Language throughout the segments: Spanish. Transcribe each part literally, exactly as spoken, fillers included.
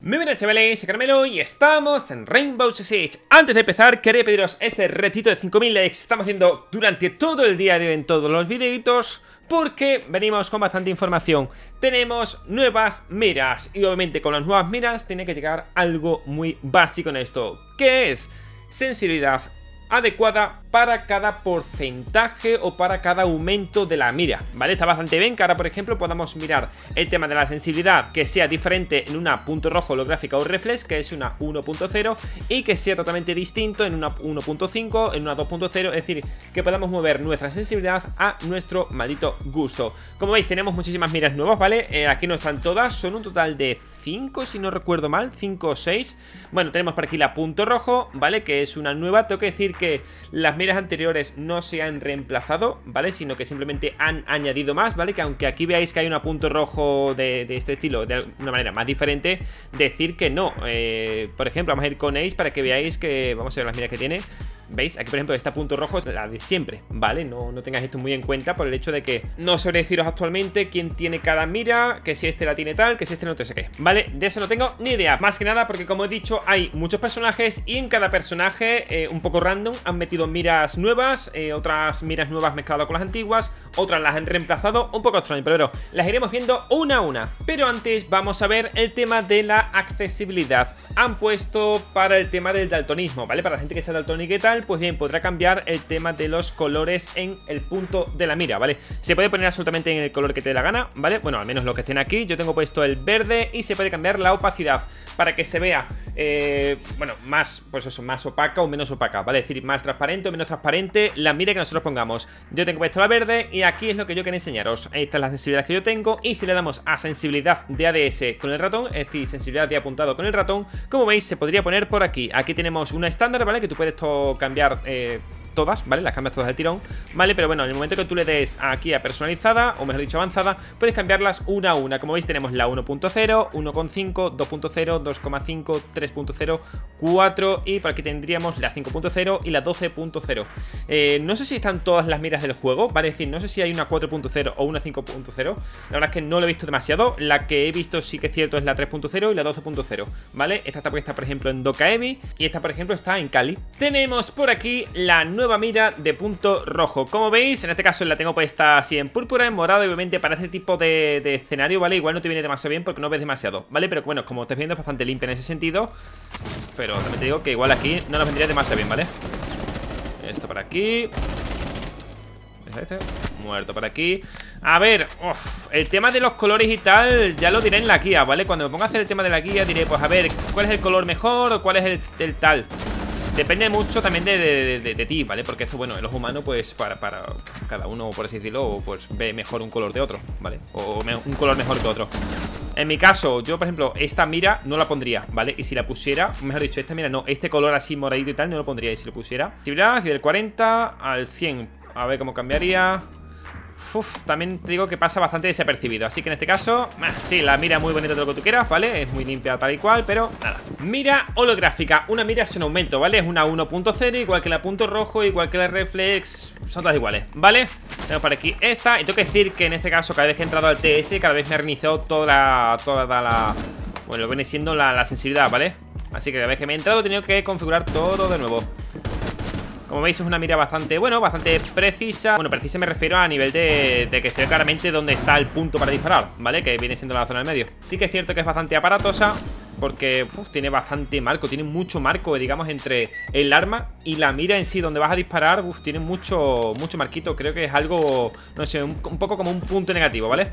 Muy buenas chavales, soy Carmelo y estamos en Rainbow Six Siege. Antes de empezar, quería pediros ese retito de cinco mil likes que estamos haciendo durante todo el día de hoy en todos los videitos, porque venimos con bastante información. Tenemos nuevas miras y obviamente con las nuevas miras tiene que llegar algo muy básico en esto, que es sensibilidad adecuada para cada porcentaje o para cada aumento de la mira, ¿vale? Está bastante bien que ahora, por ejemplo, podamos mirar el tema de la sensibilidad que sea diferente en una punto rojo holográfica o reflex, que es una uno punto cero, y que sea totalmente distinto en una uno punto cinco, en una dos punto cero, es decir, que podamos mover nuestra sensibilidad a nuestro maldito gusto. Como veis, tenemos muchísimas miras nuevas, ¿vale? Eh, aquí no están todas, son un total de cinco, si no recuerdo mal, cinco o seis. Bueno, tenemos por aquí la punto rojo, ¿vale? Que es una nueva. Tengo que decir que las miras anteriores no se han reemplazado, ¿vale? Sino que simplemente han añadido más, ¿vale? Que aunque aquí veáis que hay una punto rojo de, de este estilo, de una manera más diferente, decir que no. Eh, por ejemplo, vamos a ir con Ace para que veáis que... Vamos a ver las miras que tiene. ¿Veis? Aquí, por ejemplo, esta punto rojo es la de siempre, ¿vale? No, no tengáis esto muy en cuenta por el hecho de que no sabré deciros actualmente quién tiene cada mira, que si este la tiene tal, que si este no te sé qué, ¿vale? De eso no tengo ni idea. Más que nada porque, como he dicho, hay muchos personajes y en cada personaje, eh, un poco random, han metido miras nuevas, eh, otras miras nuevas mezcladas con las antiguas, otras las han reemplazado, un poco extraño, pero bueno, las iremos viendo una a una. Pero antes vamos a ver el tema de la accesibilidad. Han puesto para el tema del daltonismo, ¿vale? Para la gente que sea daltónica y tal, pues bien, podrá cambiar el tema de los colores en el punto de la mira, ¿vale? Se puede poner absolutamente en el color que te dé la gana, ¿vale? Bueno, al menos los que estén aquí. Yo tengo puesto el verde y se puede cambiar la opacidad para que se vea, eh, bueno, más, pues eso, más opaca o menos opaca, ¿vale? Es decir, más transparente o menos transparente la mira que nosotros pongamos. Yo tengo puesto la verde y aquí es lo que yo quería enseñaros. Esta es la sensibilidad que yo tengo y si le damos a sensibilidad de A D S con el ratón, es decir, sensibilidad de apuntado con el ratón, como veis, se podría poner por aquí. Aquí tenemos una estándar, ¿vale? Que tú puedes cambiar eh, todas, ¿vale? Las cambias todas al tirón, ¿vale? Pero bueno, en el momento que tú le des aquí a personalizada, o mejor dicho avanzada, puedes cambiarlas una a una. Como veis, tenemos la uno punto cero, uno punto cinco, dos punto cero, dos coma cinco, tres punto cero, cuatro y por aquí tendríamos la cinco punto cero y la doce punto cero. eh, No sé si están todas las miras del juego, ¿vale? Es decir, no sé si hay una cuatro punto cero o una cinco punto cero. La verdad es que no lo he visto demasiado. La que he visto sí que es cierto es la tres punto cero y la doce punto cero, ¿vale? Esta está puesta, por ejemplo, en Dokaevi y esta, por ejemplo, está en Kali. Tenemos por aquí la nueva nueva mira de punto rojo. Como veis, en este caso la tengo puesta así en púrpura, en morado, y obviamente para este tipo de, de escenario, ¿vale? Igual no te viene demasiado bien porque no ves demasiado, ¿vale? Pero bueno, como estáis viendo es bastante limpia en ese sentido. Pero también te digo que igual aquí no nos vendría demasiado bien, ¿vale? Esto por aquí. Este. Muerto por aquí. A ver, uf, el tema de los colores y tal ya lo diré en la guía, ¿vale? Cuando me ponga a hacer el tema de la guía diré, pues a ver, ¿cuál es el color mejor o cuál es el, el tal? Depende mucho también de, de, de, de ti, ¿vale? Porque esto, bueno, en los humanos, pues para, para cada uno, por así decirlo, pues ve mejor un color de otro, ¿vale? O me, un color mejor que otro. En mi caso, yo, por ejemplo, esta mira no la pondría, ¿vale? Y si la pusiera, mejor dicho, esta mira no, este color así moradito y tal no lo pondría. Y si lo pusiera, sensibilidad del cuarenta al cien, a ver cómo cambiaría. Uf, también te digo que pasa bastante desapercibido. Así que en este caso, sí, la mira muy bonita de lo que tú quieras, ¿vale? Es muy limpia tal y cual, pero nada. Mira holográfica, una mira sin aumento, ¿vale? Es una uno punto cero, igual que la punto rojo, igual que la reflex. Son todas iguales, ¿vale? Tengo por aquí esta, y tengo que decir que en este caso, cada vez que he entrado al T S, cada vez me ha reiniciado toda la... Toda la... Bueno, lo que viene siendo la, la sensibilidad, ¿vale? Así que cada vez que me he entrado he tenido que configurar todo de nuevo. Como veis, es una mira bastante, bueno, bastante precisa. Bueno, precisa me refiero a nivel de, de que se ve claramente dónde está el punto para disparar, ¿vale? Que viene siendo la zona del medio. Sí que es cierto que es bastante aparatosa porque uf, tiene bastante marco, tiene mucho marco, digamos, entre el arma y la mira en sí, donde vas a disparar. Uf, tiene mucho, mucho marquito. Creo que es algo, no sé, un, un poco como un punto negativo, ¿vale?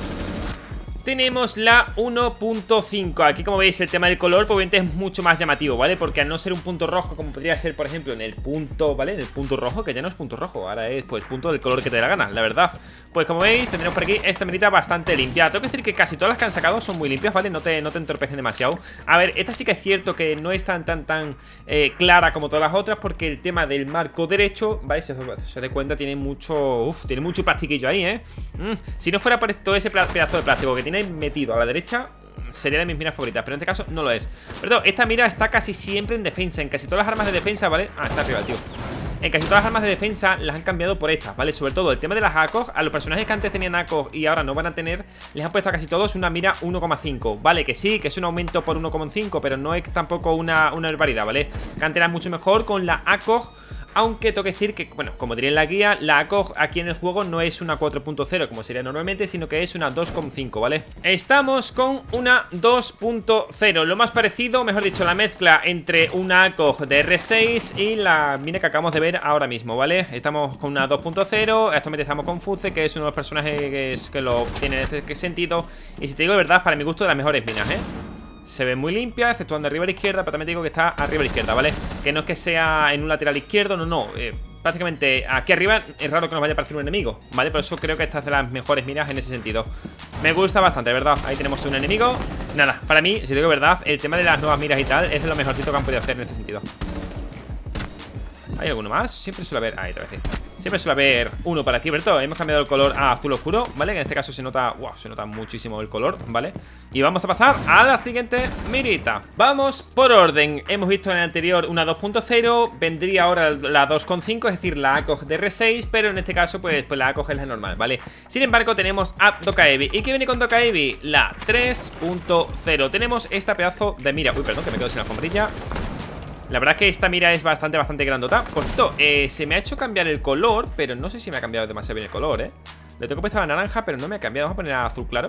Tenemos la uno punto cinco. Aquí, como veis, el tema del color pues, obviamente es mucho más llamativo, ¿vale? Porque al no ser un punto rojo, como podría ser, por ejemplo, en el punto, ¿vale? En el punto rojo, que ya no es punto rojo, ahora es, pues, punto del color que te dé la gana, la verdad. Pues, como veis, tendremos por aquí esta mirita bastante limpia. Tengo que decir que casi todas las que han sacado son muy limpias, ¿vale? No te, no te entorpecen demasiado. A ver, esta sí que es cierto que no es tan, tan, tan eh, clara como todas las otras, porque el tema del marco derecho, ¿vale? Si os, si os dais cuenta, tiene mucho, uf, tiene mucho plastiquillo ahí, ¿eh? Mm, si no fuera por todo ese pedazo de plástico que tiene metido a la derecha, sería de mis miras favoritas, pero en este caso no lo es. Perdón, esta mira está casi siempre en defensa, en casi todas las armas de defensa, ¿vale? Ah, está arriba el tío. en casi todas las armas de defensa las han cambiado por estas, ¿vale? Sobre todo el tema de las A C O G, a los personajes que antes tenían A C O G y ahora no van a tener, les han puesto a casi todos una mira uno coma cinco, ¿vale? Que sí, que es un aumento por uno coma cinco, pero no es tampoco una, una barbaridad, ¿vale? Cantera mucho mejor con la A C O G. Aunque tengo que decir que, bueno, como diría en la guía, la A C O G aquí en el juego no es una cuatro punto cero como sería normalmente, sino que es una dos coma cinco, ¿vale? Estamos con una dos punto cero, lo más parecido, mejor dicho, la mezcla entre una A C O G de R seis y la mina que acabamos de ver ahora mismo, ¿vale? Estamos con una dos punto cero, actualmente estamos con Fuse, que es uno de los personajes que lo tiene en este sentido. Y si te digo la verdad, para mi gusto, de las mejores minas, ¿eh? Se ve muy limpia, exceptuando arriba a la izquierda, pero también te digo que está arriba a la izquierda, ¿vale? Que no es que sea en un lateral izquierdo, no, no. Eh, prácticamente aquí arriba es raro que nos vaya a aparecer un enemigo, ¿vale? Por eso creo que esta es de las mejores miras en ese sentido. Me gusta bastante, de verdad. Ahí tenemos un enemigo. Nada, para mí, si te digo verdad, el tema de las nuevas miras y tal es de lo mejorcito que han podido hacer en este sentido. ¿Hay alguno más? Siempre suele haber... Ahí te voy a decir. Siempre suele haber uno para aquí, ¿verdad? Hemos cambiado el color a azul oscuro, ¿vale? Que en este caso se nota... Wow, se nota muchísimo el color, ¿vale? Y vamos a pasar a la siguiente mirita. Vamos por orden. Hemos visto en el anterior una dos punto cero. Vendría ahora la dos coma cinco, es decir, la A C O G de R seis. Pero en este caso, pues, pues la A C O G es la normal, ¿vale? Sin embargo, tenemos a Dokkaebi. ¿Y qué viene con Dokkaebi? La tres punto cero. Tenemos esta pedazo de mira. Uy, perdón, que me quedo sin la alfombrilla. La verdad es que esta mira es bastante, bastante grandota. Por cierto, eh, se me ha hecho cambiar el color, pero no sé si me ha cambiado demasiado bien el color, ¿eh? Le tengo puesto a la naranja, pero no me ha cambiado. Vamos a poner a azul claro.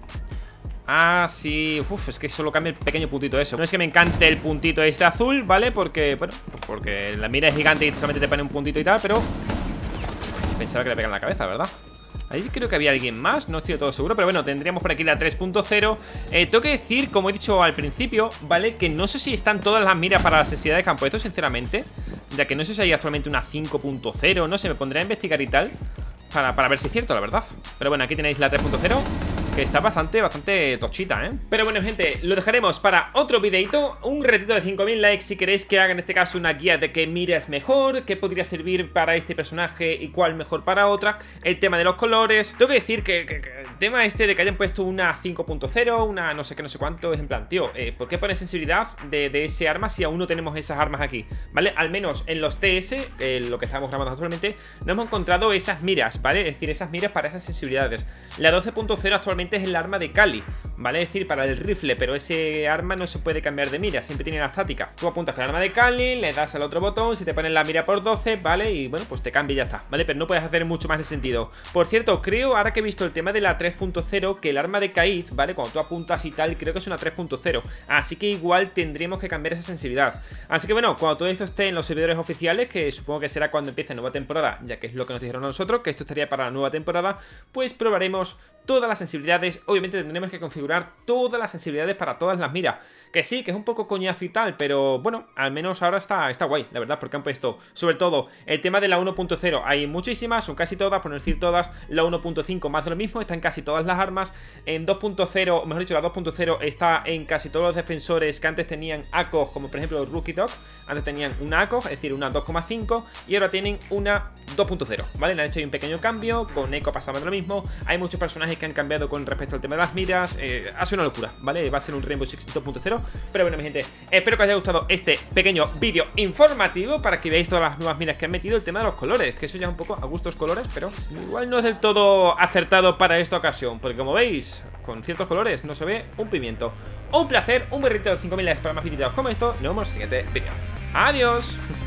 Ah, sí. Uf, es que solo cambia el pequeño puntito eso. No es que me encante el puntito este azul, ¿vale? Porque, bueno, porque la mira es gigante y solamente te pone un puntito y tal, pero... Pensaba que le pegan en la cabeza, ¿verdad? Ahí creo que había alguien más, no estoy de todo seguro. Pero bueno, tendríamos por aquí la tres punto cero. eh, Tengo que decir, como he dicho al principio, ¿vale? Que no sé si están todas las miras para las necesidades que han puesto, sinceramente. Ya que no sé si hay actualmente una cinco punto cero. No sé, me pondré a investigar y tal para, para ver si es cierto, la verdad. Pero bueno, aquí tenéis la tres punto cero, que está bastante, bastante tochita, ¿eh? Pero bueno, gente, lo dejaremos para otro videito. Un retito de cinco mil likes si queréis que haga en este caso una guía de qué mira es mejor, qué podría servir para este personaje y cuál mejor para otra. El tema de los colores. Tengo que decir que, que, que el tema este de que hayan puesto una cinco punto cero, una no sé qué, no sé cuánto, es en plan, tío, eh, ¿por qué pones sensibilidad de, de ese arma si aún no tenemos esas armas aquí? ¿Vale? Al menos en los T S, eh, lo que estamos grabando actualmente, no hemos encontrado esas miras, ¿vale? Es decir, esas miras para esas sensibilidades. La doce punto cero actualmente es el arma de Kali, ¿vale? Es decir, para el rifle, pero ese arma no se puede cambiar de mira, siempre tiene la estática. Tú apuntas con el arma de Kali, le das al otro botón, si te pones la mira por doce, ¿vale? Y bueno, pues te cambia y ya está, ¿vale? Pero no puedes hacer mucho más de sentido. Por cierto, creo, ahora que he visto el tema de la tres punto cero, que el arma de Kaiz, ¿vale? Cuando tú apuntas y tal, creo que es una tres punto cero. Así que igual tendríamos que cambiar esa sensibilidad. Así que bueno, cuando todo esto esté en los servidores oficiales, que supongo que será cuando empiece nueva temporada, ya que es lo que nos dijeron a nosotros, que esto estaría para la nueva temporada, pues probaremos todas las sensibilidades. Obviamente tendremos que configurar todas las sensibilidades para todas las miras. Que sí, que es un poco coñazo y tal, pero bueno, al menos ahora está, está guay, la verdad, porque han puesto, sobre todo, el tema de la uno punto cero. Hay muchísimas, son casi todas, por no decir todas. La uno punto cinco más de lo mismo, está en casi todas las armas. En dos punto cero, mejor dicho, la dos punto cero está en casi todos los defensores que antes tenían A C O G, como por ejemplo Rookie Dog. Antes tenían una A C O G, es decir, una dos coma cinco, y ahora tienen una dos punto cero, ¿vale? Le han hecho ahí un pequeño cambio, con Echo pasaba lo mismo. Hay muchos personajes que han cambiado con respecto al tema de las miras. eh, Ha sido una locura, ¿vale? Va a ser un Rainbow Six dos punto cero. Pero bueno, mi gente, espero que os haya gustado este pequeño vídeo informativo para que veáis todas las nuevas miras que han metido. El tema de los colores, que eso ya es un poco a gustos colores, pero igual no es del todo acertado para esta ocasión, porque como veis, con ciertos colores no se ve un pimiento. Un placer, un berrito de cinco mil likes para más vídeos como esto. Nos vemos en el siguiente vídeo. Adiós.